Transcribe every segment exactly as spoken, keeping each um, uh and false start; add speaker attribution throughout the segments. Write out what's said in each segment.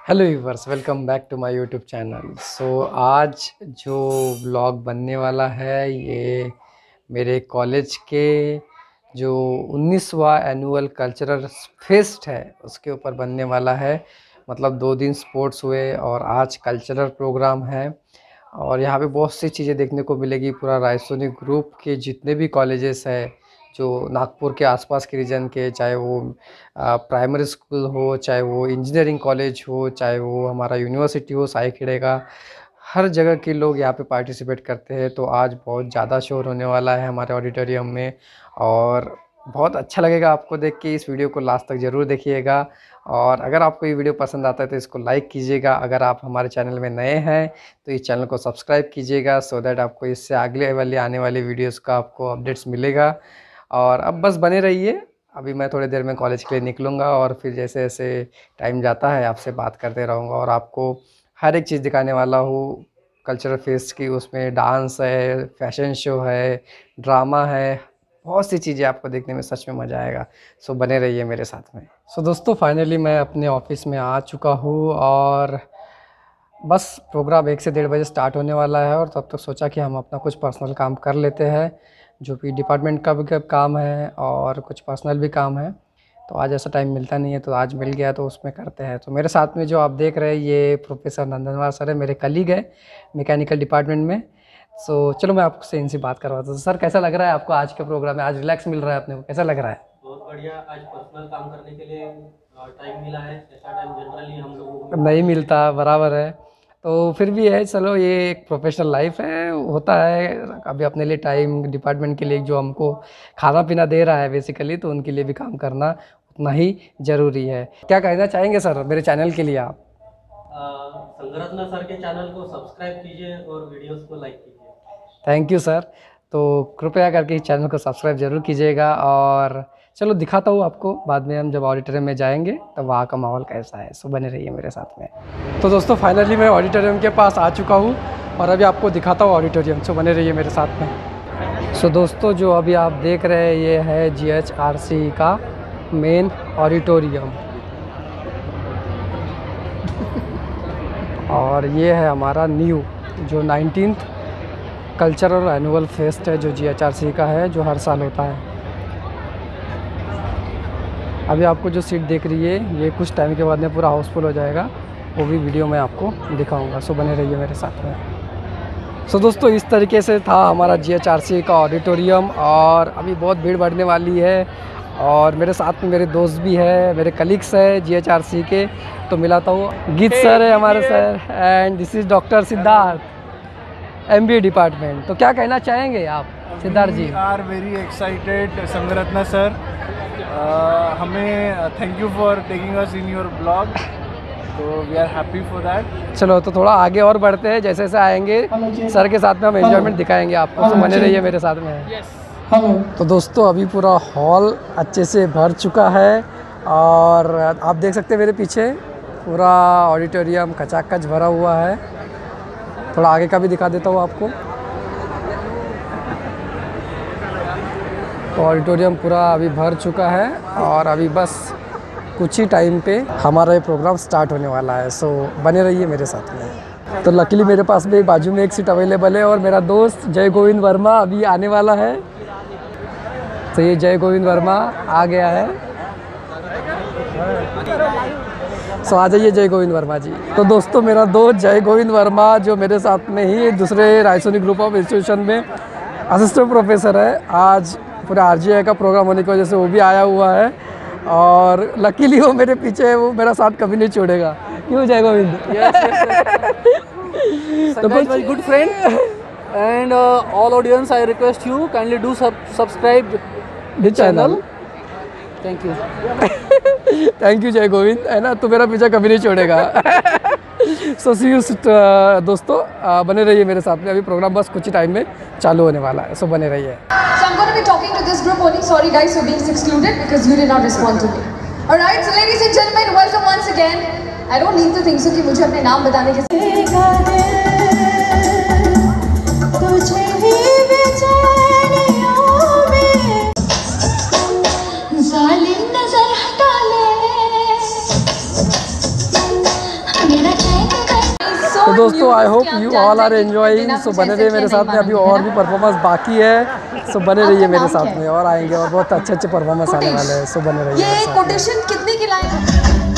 Speaker 1: Hello viewers, welcome back to my YouTube channel. So आज जो blog बनने वाला है ये मेरे कॉलेज के जो उन्नीसवां एनुअल कल्चरल फेस्ट है उसके ऊपर बनने वाला है। मतलब दो दिन स्पोर्ट्स हुए और आज कल्चरल प्रोग्राम है और यहाँ पे बहुत सी चीज़ें देखने को मिलेगी। पूरा रायसोनी ग्रुप के जितने भी कॉलेजेस है जो नागपुर के आसपास के रीजन के, चाहे वो प्राइमरी स्कूल हो, चाहे वो इंजीनियरिंग कॉलेज हो, चाहे वो हमारा यूनिवर्सिटी हो साई खेड़े का, हर जगह के लोग यहाँ पे पार्टिसिपेट करते हैं। तो आज बहुत ज़्यादा शोर होने वाला है हमारे ऑडिटोरियम में और बहुत अच्छा लगेगा आपको देख के। इस वीडियो को लास्ट तक ज़रूर देखिएगा और अगर आपको ये वीडियो पसंद आता है तो इसको लाइक कीजिएगा। अगर आप हमारे चैनल में नए हैं तो इस चैनल को सब्सक्राइब कीजिएगा सो दैट आपको इससे अगले वाली आने वाली वीडियोस का आपको अपडेट्स मिलेगा। और अब बस बने रहिए, अभी मैं थोड़ी देर में कॉलेज के लिए निकलूँगा और फिर जैसे जैसे टाइम जाता है आपसे बात करते रहूँगा और आपको हर एक चीज़ दिखाने वाला हूँ कल्चरल फेस्ट की। उसमें डांस है, फैशन शो है, ड्रामा है, बहुत सी चीज़ें आपको देखने में सच में मज़ा आएगा। सो बने रहिए मेरे साथ में। सो दोस्तों, फाइनली मैं अपने ऑफिस में आ चुका हूँ और बस प्रोग्राम एक से डेढ़ बजे स्टार्ट होने वाला है और तब तक सोचा कि हम अपना कुछ पर्सनल काम कर लेते हैं, जो कि डिपार्टमेंट का भी काम है और कुछ पर्सनल भी काम है। तो आज ऐसा टाइम मिलता नहीं है तो आज मिल गया तो उसमें करते हैं। तो मेरे साथ में जो आप देख रहे हैं ये प्रोफेसर नंदनवार सर है, मेरे कलीग है मैकेनिकल डिपार्टमेंट में। सो चलो मैं आपसे इनसे बात करवाता हूँ। सर, कैसा लग रहा है आपको आज के प्रोग्राम में? आज रिलैक्स मिल रहा है अपने को, कैसा लग रहा है?
Speaker 2: बहुत बढ़िया। आज पर्सनल काम करने के लिए टाइम मिला है। ऐसा टाइम जनरली हम लोगों को
Speaker 1: नहीं मिलता, बराबर है। तो फिर भी है, चलो ये एक प्रोफेशनल लाइफ है, होता है। अभी अपने लिए टाइम, डिपार्टमेंट के लिए जो हमको खाना पीना दे रहा है बेसिकली, तो उनके लिए भी काम करना उतना ही ज़रूरी है। क्या कहना चाहेंगे सर मेरे चैनल के लिए आप?
Speaker 2: संगरत्न सर के चैनल को सब्सक्राइब कीजिए और वीडियोस को लाइक कीजिए।
Speaker 1: Thank you sir. तो कृपया करके इस चैनल को सब्सक्राइब ज़रूर कीजिएगा और चलो दिखाता हूँ आपको बाद में हम जब ऑडिटोरियम में जाएंगे तब तो वहाँ का माहौल कैसा है। सो बने रहिए मेरे साथ में। तो दोस्तों, फाइनली मैं ऑडिटोरियम के पास आ चुका हूँ और अभी आपको दिखाता हूँ ऑडिटोरियम। सो बने रहिए मेरे साथ में। सो दोस्तों, जो अभी आप देख रहे हैं ये है जी एच आर सी का मेन ऑडिटोरियम और ये है हमारा न्यू जो नाइनटीन्थ कल्चरल एनुअल फेस्ट है जो जी एच आर सी का है, जो हर साल होता है। अभी आपको जो सीट देख रही है ये कुछ टाइम के बाद में पूरा हाउसफुल हो जाएगा, वो भी वीडियो में आपको दिखाऊंगा। सो बने रहिए मेरे साथ में। सो दोस्तों, इस तरीके से था हमारा जी एच आर सी का ऑडिटोरियम और अभी बहुत भीड़ बढ़ने वाली है और मेरे साथ में मेरे दोस्त भी है, मेरे कलीग्स है जी एच आर सी के। तो मिलाता हूँ, गीत सर है हमारे sir and this is doctor Siddharth, M B A department. तो क्या कहना चाहेंगे आप Siddharth ji?
Speaker 3: Are very excited Sangaratna sir, हमें thank you for taking us in your blog, तो we are happy for that.
Speaker 1: चलो तो थोड़ा आगे और बढ़ते हैं, जैसे जैसे आएंगे सर के साथ में हम एंजॉयमेंट दिखाएंगे आपको। तो बने रहिए मेरे साथ में। तो दोस्तों, अभी पूरा हॉल अच्छे से भर चुका है और आप देख सकते हैं मेरे पीछे पूरा ऑडिटोरियम खचाखच भरा हुआ है। थोड़ा आगे का भी दिखा देता हूँ आपको। तो ऑडिटोरियम पूरा अभी भर चुका है और अभी बस कुछ ही टाइम पे हमारा ये प्रोग्राम स्टार्ट होने वाला है। सो बने रहिए मेरे साथ में। तो लकीली मेरे पास में बाजू में एक सीट अवेलेबल है और मेरा दोस्त जय गोविंद वर्मा अभी आने वाला है। तो ये जय गोविंद वर्मा आ गया है। सो आ जाइए जय गोविंद वर्मा जी। तो दोस्तों, मेरा दोस्त जय गोविंद वर्मा जो मेरे साथ में ही दूसरे रायसोनी ग्रुप ऑफ इंस्टीट्यूशन में असिस्टेंट प्रोफेसर है, आज पूरा आर जी आई का प्रोग्राम होने की वजह से वो भी आया हुआ है और लकीली वो मेरे पीछे है, वो मेरा साथ कभी नहीं छोड़ेगा। क्यों जय गोविंद?
Speaker 4: तो very good friend and uh, all audience, I request you kindly do sub subscribe
Speaker 1: the channel.
Speaker 4: Thank you.
Speaker 1: Thank you Jai Govind, है ना, तू मेरा पीछा कभी नहीं छोड़ेगा। सो सी यू दोस्तों, uh, बने रहिए मेरे साथ में। अभी प्रोग्राम बस कुछ ही टाइम में चालू होने वाला है। सो बने रहिए।
Speaker 5: So I'm going to be talking to this group only. Sorry guys for being excluded because you did not respond to me. Alright, so ladies and gentlemen, welcome once again. I don't need to think so कि मुझे अपने नाम बताने के
Speaker 1: तो दोस्तों I hope you all are enjoying, so बने रहिए मेरे साथ में, अभी और भी परफॉर्मेंस बाकी है, सो बने रहिए मेरे साथ में, और आएंगे और बहुत अच्छे अच्छे परफॉर्मेंस आने वाले हैं, सो बने रहिए।
Speaker 5: ये कोटेशन कितने की लाए?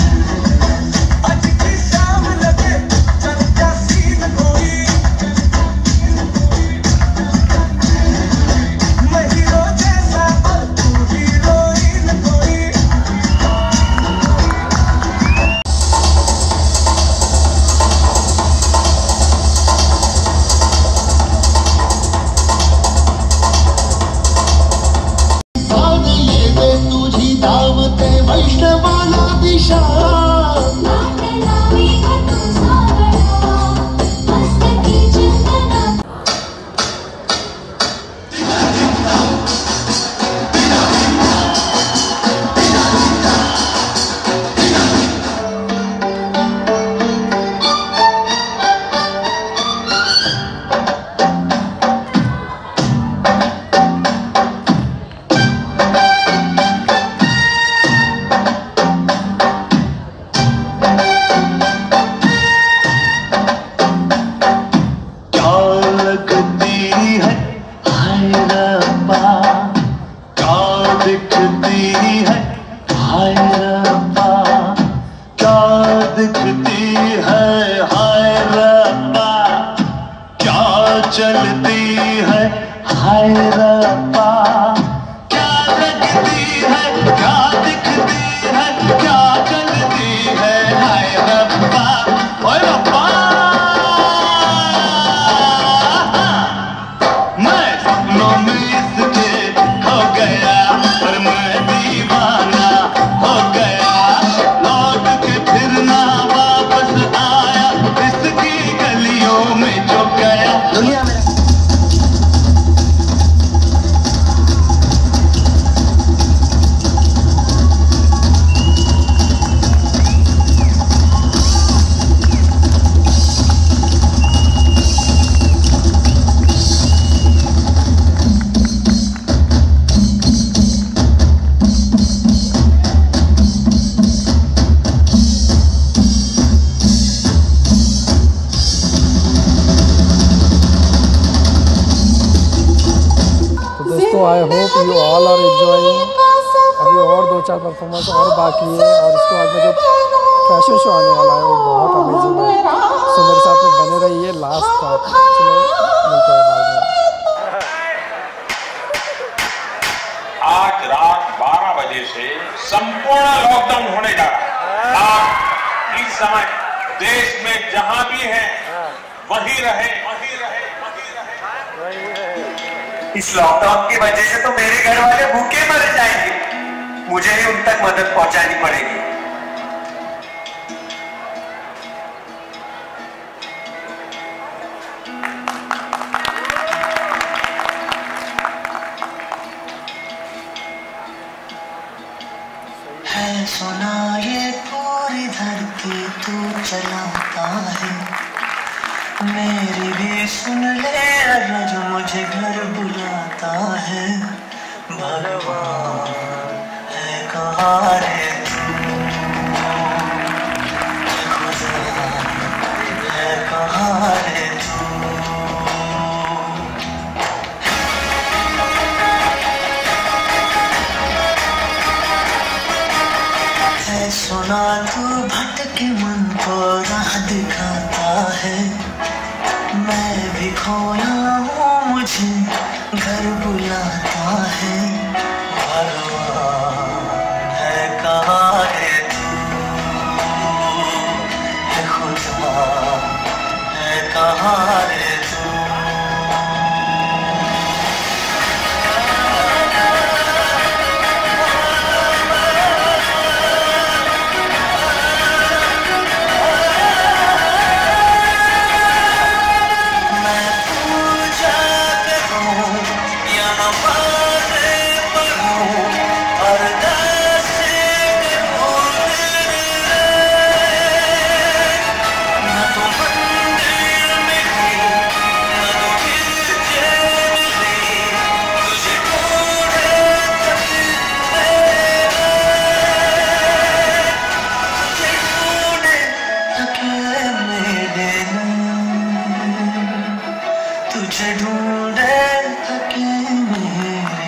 Speaker 6: चलती है हाय रब्बा, क्या लगती है, क्या दिखती है, क्या चलती है हाय रब्बा, ओए रब्बा। मैं सपनों में इसके हो गया, पर मैं दीवाना हो गया, लौट के फिर ना वापस आया, इसकी गलियों में जो गया। दुनिया में
Speaker 1: I hope you all are enjoying. अभी और दो चार परफॉर्मेंस और बाकी है, और उसके बाद में जो फैशन शो आने वाला है वो बहुत अमेजिंग है, सो मेरे साथ में बने रहिए लास्ट तक। चलो मिलते हैं बाद में।
Speaker 7: आज रात बारह बजे से संपूर्ण लॉकडाउन होने जा रहा है। आप इस समय देश में जहां भी हैं वहीं रहे, वहीं रहे, वहीं रहे।
Speaker 8: इस लॉकडाउन की वजह से तो मेरे घर वाले भूखे मर जाएंगे, मुझे ही उन तक मदद पहुंचानी पड़ेगी। है सुना ये पूरी धरती तू चलाता है, मेरी भी सुन ले अगर मुझे घर बुलाता है। भगवान है कहाँ रे तू, खुदा है कहाँ रे तू। है सुना तू भटके मन को राह दिखाता है, मैं भी खोया हूँ मुझे घर बुलाता है। भगवान है कहाँ
Speaker 6: तुझे ढूंढे थके मेरे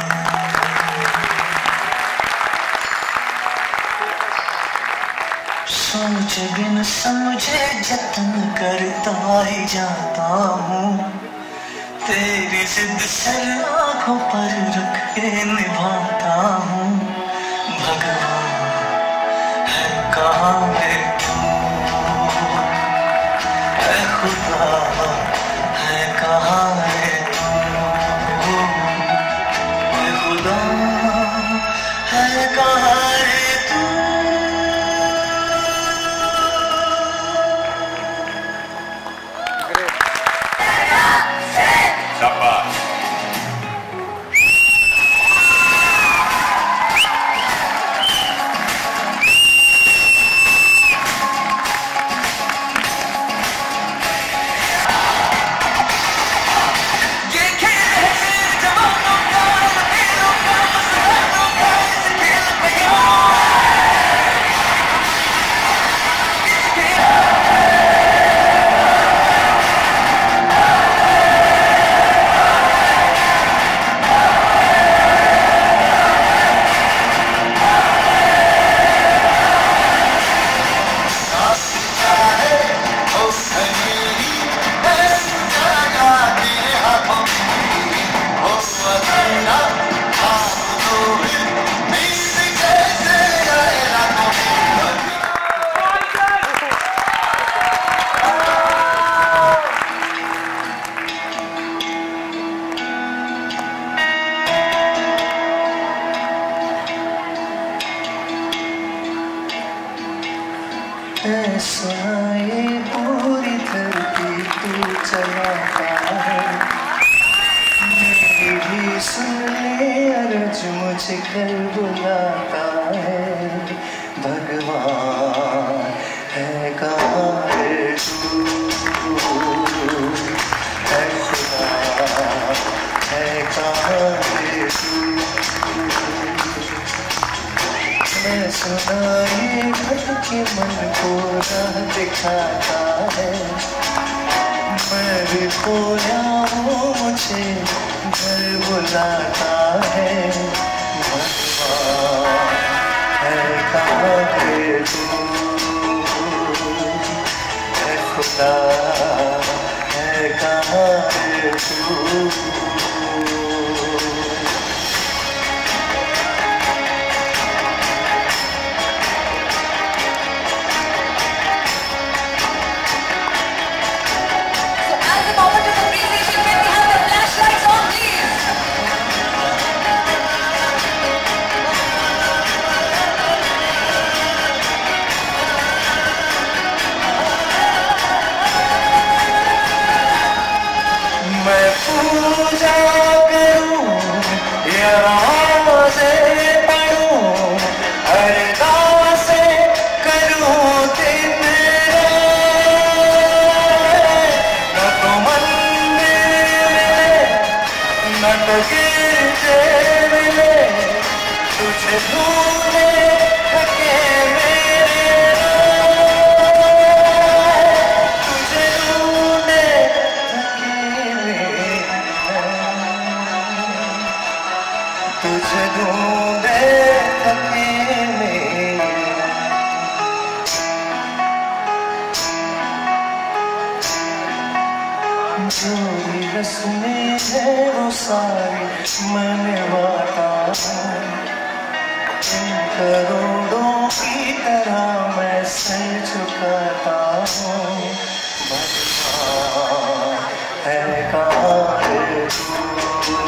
Speaker 6: सोच बिन समझे जतन करता ही जाता हूँ तेरी जिद सर आँखों पर रख के निभाता हूँ भगवान है कहाँ है तू है खुदा है कहाँ है तू है खुदा है कहाँ है तू
Speaker 7: शाबाश।
Speaker 6: सुनाए पूरी धरती तू चलाता है मेरी भी सुन ले अर्ज मुझे कल बुलाता है भगवान है कहाँ है तू है खुदा है कहाँ है तू मैं सुनाए भटके मन को राह दिखाता है मैं भी खोया हूँ मुझे घर बुलाता है भगवान है कहाँ है तू है खुदा है कहाँ है तू मैं पूजा करूं या नमाज़ें पढ़ूं अरदासें करूं दिन न तो मंदिर मिले न तो गिरजे मिले तुझे ढूंढे थके मेरे तुझे ढूंढे तुझे ढूंढे थके मेरे जो भी रस्में हैं वो सारी मैं निभाता हूँ इन करोड़ों की तरह मैं सर झुकाता हूँ भगवान है कहाँ है तू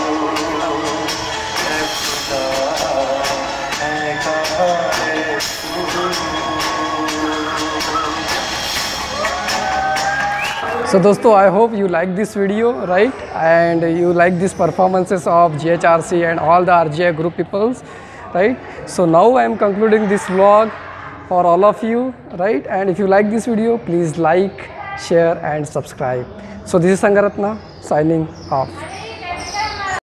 Speaker 1: So दोस्तों, I hope you like this video, right? And you like these performances of G H R C and all the R J I group peoples, right? So now I am concluding this vlog for all of you, right? And if you like this video, please like, share and subscribe. So this is Sangaratna signing off.